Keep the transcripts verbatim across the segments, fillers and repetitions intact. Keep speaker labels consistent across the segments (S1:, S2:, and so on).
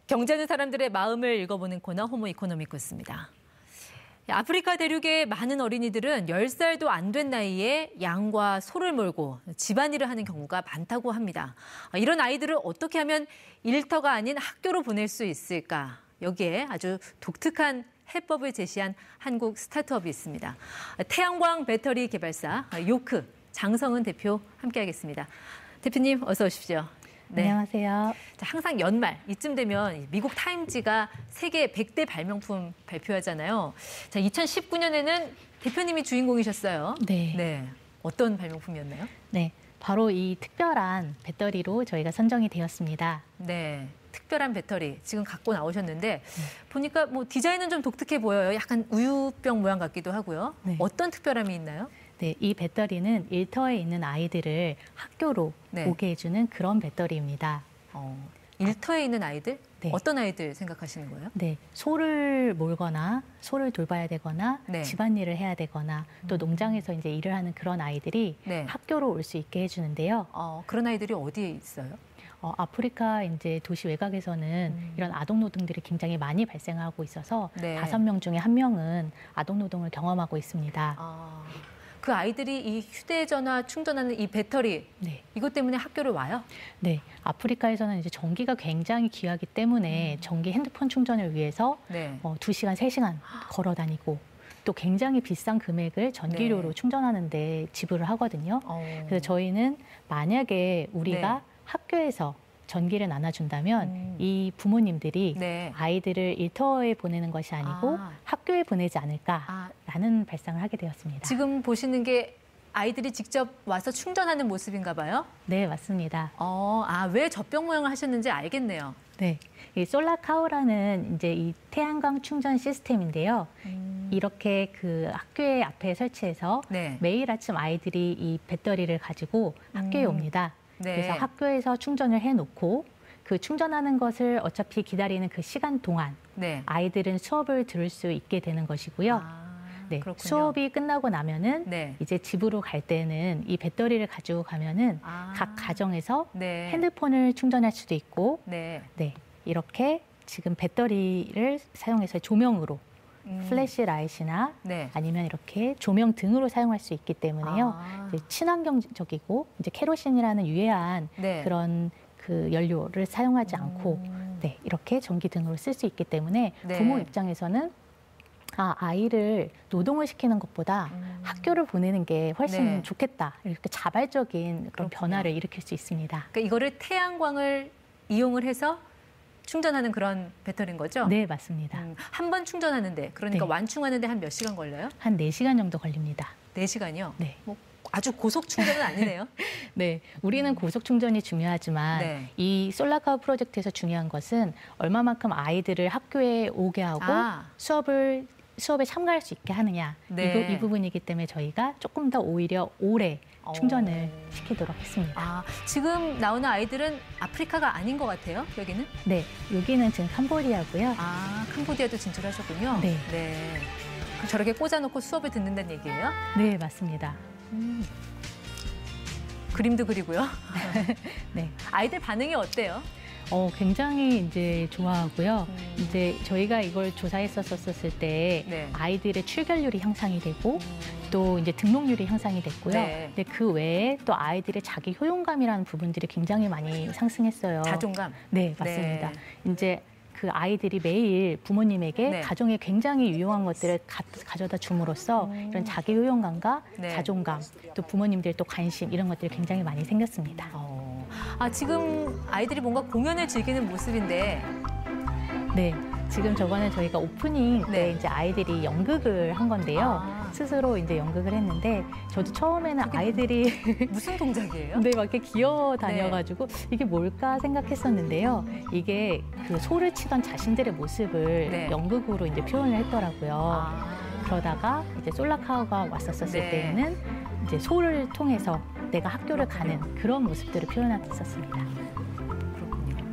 S1: 경제하는 사람들의 마음을 읽어보는 코너 호모 이코노미코스입니다. 아프리카 대륙의 많은 어린이들은 열 살도 안 된 나이에 양과 소를 몰고 집안일을 하는 경우가 많다고 합니다. 이런 아이들을 어떻게 하면 일터가 아닌 학교로 보낼 수 있을까? 여기에 아주 독특한 해법을 제시한 한국 스타트업이 있습니다. 태양광 배터리 개발사 요크 장성은 대표 함께하겠습니다. 대표님 어서 오십시오.
S2: 네. 안녕하세요.
S1: 자, 항상 연말 이쯤 되면 미국 타임지가 세계 백 대 발명품 발표하잖아요. 자, 이천십구 년에는 대표님이 주인공이셨어요.
S2: 네.
S1: 네. 어떤 발명품이었나요?
S2: 네. 바로 이 특별한 배터리로 저희가 선정이 되었습니다.
S1: 네. 특별한 배터리 지금 갖고 나오셨는데 네. 보니까 뭐 디자인은 좀 독특해 보여요. 약간 우유병 모양 같기도 하고요. 네. 어떤 특별함이 있나요?
S2: 네, 이 배터리는 일터에 있는 아이들을 학교로 네. 오게 해주는 그런 배터리입니다.
S1: 어, 일터에 있는 아이들?
S2: 네.
S1: 어떤 아이들 생각하시는 거예요?
S2: 네, 소를 몰거나 소를 돌봐야 되거나 네. 집안일을 해야 되거나 또 농장에서 이제 일을 하는 그런 아이들이 네. 학교로 올 수 있게 해주는데요.
S1: 어, 그런 아이들이 어디에 있어요?
S2: 어, 아프리카 이제 도시 외곽에서는 음. 이런 아동 노동들이 굉장히 많이 발생하고 있어서 네. 다섯 명 중에 한 명은 아동 노동을 경험하고 있습니다.
S1: 아. 그 아이들이 이 휴대전화 충전하는 이 배터리 네. 이것 때문에 학교를 와요?
S2: 네, 아프리카에서는 이제 전기가 굉장히 귀하기 때문에 음. 전기 핸드폰 충전을 위해서 네. 어, 두 시간, 세 시간 걸어 다니고 또 굉장히 비싼 금액을 전기료로 네. 충전하는데 지불을 하거든요. 어. 그래서 저희는 만약에 우리가 네. 학교에서 전기를 나눠준다면 음. 이 부모님들이 네. 아이들을 일터에 보내는 것이 아니고 아. 학교에 보내지 않을까라는 아. 발상을 하게 되었습니다.
S1: 지금 보시는 게 아이들이 직접 와서 충전하는 모습인가 봐요?
S2: 네, 맞습니다.
S1: 어, 아, 왜 젖병 모양을 하셨는지 알겠네요.
S2: 네, 이 솔라카우라는 이제 이 태양광 충전 시스템인데요. 음. 이렇게 그 학교의 앞에 설치해서 네. 매일 아침 아이들이 이 배터리를 가지고 학교에 음. 옵니다. 네. 그래서 학교에서 충전을 해놓고 그 충전하는 것을 어차피 기다리는 그 시간 동안 네. 아이들은 수업을 들을 수 있게 되는 것이고요.
S1: 아,
S2: 네. 수업이 끝나고 나면은 네. 이제 집으로 갈 때는 이 배터리를 가지고 가면은 아, 각 가정에서 네. 핸드폰을 충전할 수도 있고 네. 네. 이렇게 지금 배터리를 사용해서 조명으로 음. 플래시라이트나 네. 아니면 이렇게 조명 등으로 사용할 수 있기 때문에요.
S1: 아.
S2: 이제 친환경적이고 이제 케로신이라는 유해한 네. 그런 그 연료를 사용하지 음. 않고 네, 이렇게 전기 등으로 쓸 수 있기 때문에 네. 부모 입장에서는 아, 아이를 노동을 시키는 것보다 음. 학교를 보내는 게 훨씬 네. 좋겠다. 이렇게 자발적인 그런 그렇군요. 변화를 일으킬 수 있습니다.
S1: 그러니까 이거를 태양광을 이용을 해서 충전하는 그런 배터리인 거죠?
S2: 네, 맞습니다.
S1: 음, 한 번 충전하는데, 그러니까
S2: 네.
S1: 완충하는데 한 몇 시간 걸려요?
S2: 한 네 시간 정도 걸립니다.
S1: 네 시간이요?
S2: 네.
S1: 뭐 아주 고속 충전은 아니네요?
S2: 네, 우리는 음. 고속 충전이 중요하지만 네. 이 솔라카우 프로젝트에서 중요한 것은 얼마만큼 아이들을 학교에 오게 하고 아. 수업을 수업에 참가할 수 있게 하느냐 네. 이, 이 부분이기 때문에 저희가 조금 더 오히려 오래 충전을 오. 시키도록 했습니다.
S1: 아, 지금 나오는 아이들은 아프리카가 아닌 것 같아요, 여기는?
S2: 네, 여기는 지금 캄보디아고요.
S1: 아, 캄보디아도 진출하셨군요.
S2: 네.
S1: 네. 그럼 저렇게 꽂아놓고 수업을 듣는다는 얘기예요?
S2: 네, 맞습니다.
S1: 음. 그림도 그리고요.
S2: 네.
S1: 아이들 반응이 어때요?
S2: 어, 굉장히 이제 좋아하고요. 음. 이제 저희가 이걸 조사했었었을 때 네. 아이들의 출결률이 향상이 되고 음. 또 이제 등록률이 향상이 됐고요. 네. 근데 그 외에 또 아이들의 자기 효용감이라는 부분들이 굉장히 많이 상승했어요.
S1: 자존감?
S2: 네, 맞습니다. 네. 이제 그 아이들이 매일 부모님에게 네. 가정에 굉장히 유용한 것들을 가, 가져다 줌으로써 음. 이런 자기 효용감과 네. 자존감, 또 부모님들 또 관심 이런 것들이 굉장히 많이 생겼습니다.
S1: 어. 아, 지금 아이들이 뭔가 공연을 즐기는 모습인데
S2: 네. 지금 저거는 저희가 오프닝 때
S1: 네.
S2: 이제 아이들이 연극을 한 건데요. 아. 스스로 이제 연극을 했는데 저도 처음에는 아이들이
S1: 무슨 동작이에요?
S2: 네, 막 이렇게 기어 다녀가지고 네. 이게 뭘까 생각했었는데요. 이게 그 소를 치던 자신들의 모습을 네. 연극으로 이제 표현을 했더라고요. 아. 그러다가 이제 솔라카우가 왔었을 네. 때에는 이제 소를 통해서 내가 학교를
S1: 그렇군요.
S2: 가는 그런 모습들을 표현했었습니다.
S1: 그렇군요.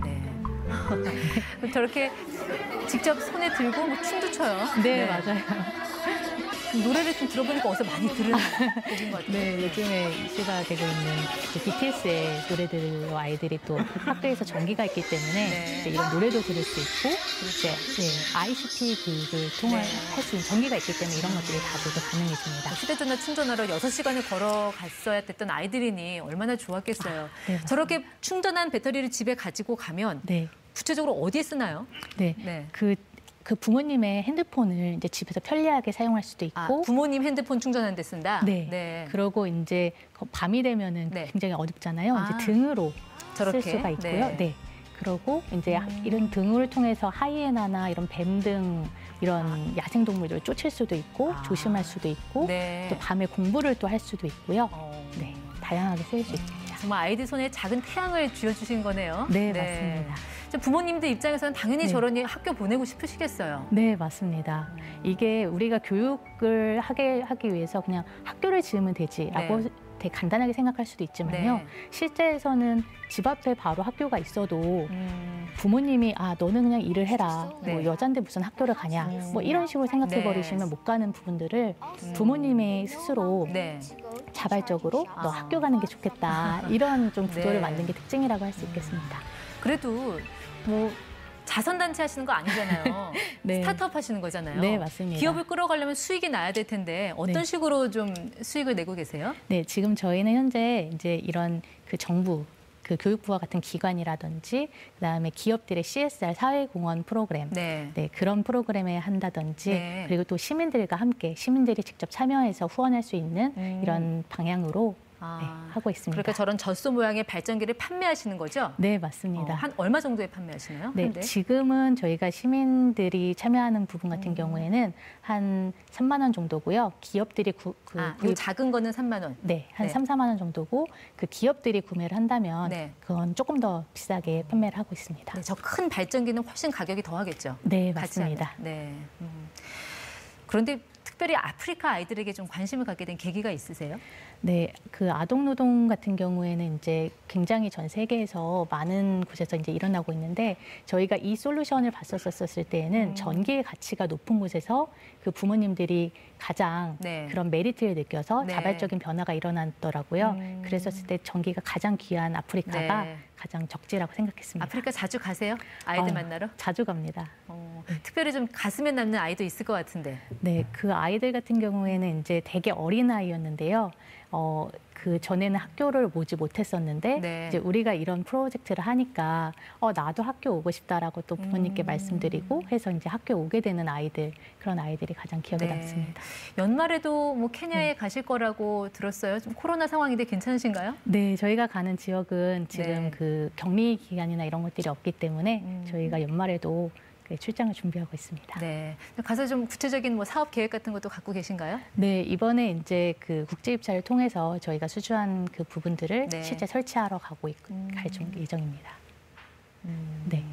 S1: 네. 저렇게 직접 손에 들고 뭐 춤도 춰요.
S2: 네, 네. 맞아요.
S1: 노래를 좀 들어보니까 어디서 많이 들은 곡인 것 같아요.
S2: 네, 요즘에 이슈가 되고 있는 그 비티에스의 노래들로 아이들이 또 학교에서 전기가 있기 때문에
S1: 네.
S2: 이제 이런 노래도 들을 수 있고 이제 네, 아이씨티 교육을 통할 수 있는 전기가 있기 때문에 이런 것들이 다 모두 가능해집니다.
S1: 휴대전화 충전하러 여섯 시간을 걸어갔어야 됐던 아이들이니 얼마나 좋았겠어요.
S2: 아, 네,
S1: 저렇게 충전한 배터리를 집에 가지고 가면
S2: 네.
S1: 구체적으로 어디에 쓰나요?
S2: 네,
S1: 네.
S2: 그, 그 부모님의 핸드폰을 이제 집에서 편리하게 사용할 수도 있고,
S1: 아, 부모님 핸드폰 충전하는 데 쓴다.
S2: 네.
S1: 네.
S2: 그러고 이제 밤이 되면은
S1: 네.
S2: 굉장히 어둡잖아요.
S1: 아,
S2: 이제 등으로
S1: 저렇게?
S2: 쓸 수가 있고요.
S1: 네.
S2: 네. 그러고 이제
S1: 음.
S2: 이런 등을 통해서 하이에나나 이런 뱀 등 이런 아. 야생 동물들을 쫓을 수도 있고
S1: 아.
S2: 조심할 수도 있고
S1: 네.
S2: 또 밤에 공부를 또 할 수도 있고요.
S1: 어.
S2: 네, 다양하게 쓰일 수 있습니다.
S1: 정말 아이들 손에 작은 태양을 쥐어주신 거네요.
S2: 네, 네. 맞습니다.
S1: 부모님들 입장에서는 당연히
S2: 네.
S1: 저런 학교 보내고 싶으시겠어요.
S2: 네, 맞습니다. 음. 이게 우리가 교육을 하게 하기 위해서 그냥 학교를 지으면 되지라고 네. 되게 간단하게 생각할 수도 있지만요. 네. 실제에서는 집 앞에 바로 학교가 있어도 음. 부모님이 아 너는 그냥 일을 해라. 네. 뭐 여잔데 무슨 학교를 가냐. 음. 뭐 이런 식으로 생각해 네. 버리시면 못 가는 부분들을 음. 부모님이 스스로 네. 자발적으로 너 아. 학교 가는 게 좋겠다. 이런 좀 구조를 네. 만든 게 특징이라고 할 수 있겠습니다.
S1: 그래도 뭐 자선단체 하시는 거 아니잖아요. 네. 스타트업 하시는 거잖아요.
S2: 네, 맞습니다.
S1: 기업을 끌어가려면 수익이 나야 될 텐데 어떤 네. 식으로 좀 수익을 내고 계세요?
S2: 네, 지금 저희는 현재 이제 이런 그 정부, 그 교육부와 같은 기관이라든지 그다음에 기업들의 씨에스알 사회공헌 프로그램, 네. 네, 그런 프로그램에 한다든지 네. 그리고 또 시민들과 함께 시민들이 직접 참여해서 후원할 수 있는 음. 이런 방향으로 아, 네, 하고 있습니다.
S1: 그러니까 저런 젖소 모양의 발전기를 판매하시는 거죠?
S2: 네, 맞습니다.
S1: 어, 한 얼마 정도에 판매하시나요?
S2: 네, 한데? 지금은 저희가 시민들이 참여하는 부분 같은 음. 경우에는 한 삼만 원 정도고요. 기업들이 구, 그,
S1: 아, 그 작은 거는 삼만 원?
S2: 네, 한 네. 삼, 사만 원 정도고 그 기업들이 구매를 한다면 네. 그건 조금 더 비싸게 판매를 하고 있습니다.
S1: 네, 저 큰 발전기는 훨씬 가격이 더 하겠죠?
S2: 네, 맞습니다.
S1: 네. 음. 그런데 특별히 아프리카 아이들에게 좀 관심을 갖게 된 계기가 있으세요?
S2: 네, 그 아동 노동 같은 경우에는 이제 굉장히 전 세계에서 많은 곳에서 이제 일어나고 있는데 저희가 이 솔루션을 봤었었을 때에는 음. 전기의 가치가 높은 곳에서 그 부모님들이 가장 네. 그런 메리트를 느껴서 네. 자발적인 변화가 일어났더라고요. 음. 그랬었을 때 전기가 가장 귀한 아프리카가 네. 가장 적지라고 생각했습니다.
S1: 아프리카 자주 가세요? 아이들 어, 만나러?
S2: 자주 갑니다.
S1: 어, 특별히 좀 가슴에 남는 아이도 있을 것 같은데.
S2: 네, 그 아이들 같은 경우에는 이제 되게 어린 아이였는데요. 어, 그 전에는 학교를 오지 못했었는데 네. 이제 우리가 이런 프로젝트를 하니까 어, 나도 학교 오고 싶다라고 또 부모님께 음. 말씀드리고 해서 이제 학교 오게 되는 아이들 그런 아이들이 가장 기억에 네. 남습니다.
S1: 연말에도 뭐 케냐에 네. 가실 거라고 들었어요. 좀 코로나 상황인데 괜찮으신가요?
S2: 네, 저희가 가는 지역은 지금 네. 그 격리 기간이나 이런 것들이 없기 때문에 음. 저희가 연말에도 출장을 준비하고 있습니다.
S1: 네. 가서 좀 구체적인 뭐 사업 계획 같은 것도 갖고 계신가요?
S2: 네, 이번에 이제 그 국제 입찰을 통해서 저희가 수주한 그 부분들을 네. 실제 설치하러 가고 있, 음. 갈 예정입니다. 음. 네.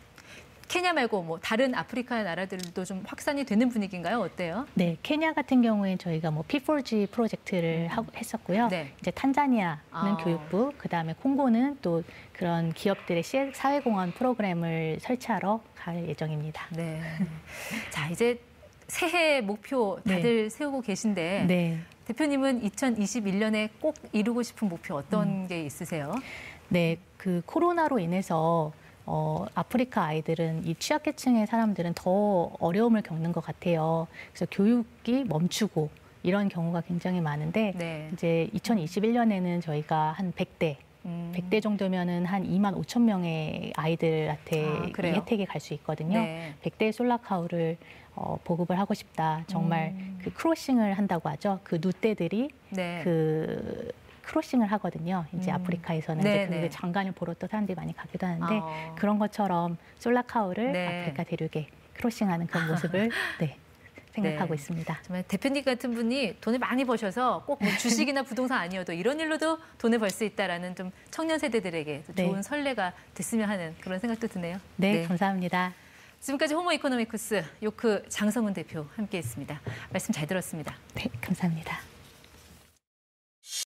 S1: 케냐 말고 뭐 다른 아프리카 나라들도 좀 확산이 되는 분위기인가요? 어때요?
S2: 네, 케냐 같은 경우에 저희가 뭐 피 포 지 프로젝트를 하고 했었고요. 네. 이제 탄자니아는 아. 교육부, 그 다음에 콩고는 또 그런 기업들의 사회공헌 프로그램을 설치하러 갈 예정입니다.
S1: 네. 자, 이제 새해 목표 다들 네. 세우고 계신데 네. 대표님은 이천이십일 년에 꼭 이루고 싶은 목표 어떤 음. 게 있으세요?
S2: 네, 그 코로나로 인해서 어, 아프리카 아이들은 이 취약계층의 사람들은 더 어려움을 겪는 것 같아요. 그래서 교육이 멈추고 이런 경우가 굉장히 많은데 네. 이제 이천이십일 년에는 저희가 한 백 대, 음. 백 대 정도면은 한 이만 오천 명의 아이들한테 아, 이 혜택이 갈 수 있거든요. 네. 백 대의 솔라카우를 어, 보급을 하고 싶다. 정말 음. 그 크로싱을 한다고 하죠. 그 누떼들이 네. 그 크로싱을 하거든요. 이제 음. 아프리카에서는 이제 그 장관을 보러 또 사람들이 많이 가기도 하는데 어. 그런 것처럼 솔라카우를 네. 아프리카 대륙에 크로싱하는 그런 모습을 네, 생각하고 네. 있습니다.
S1: 정말 대표님 같은 분이 돈을 많이 버셔서 꼭 뭐 주식이나 부동산 아니어도 이런 일로도 돈을 벌 수 있다라는 좀 청년 세대들에게 좋은 네. 선례가 됐으면 하는 그런 생각도 드네요.
S2: 네, 네. 감사합니다.
S1: 지금까지 호모 이코노미쿠스 요크 장성훈 대표 함께했습니다. 말씀 잘 들었습니다.
S2: 네, 감사합니다.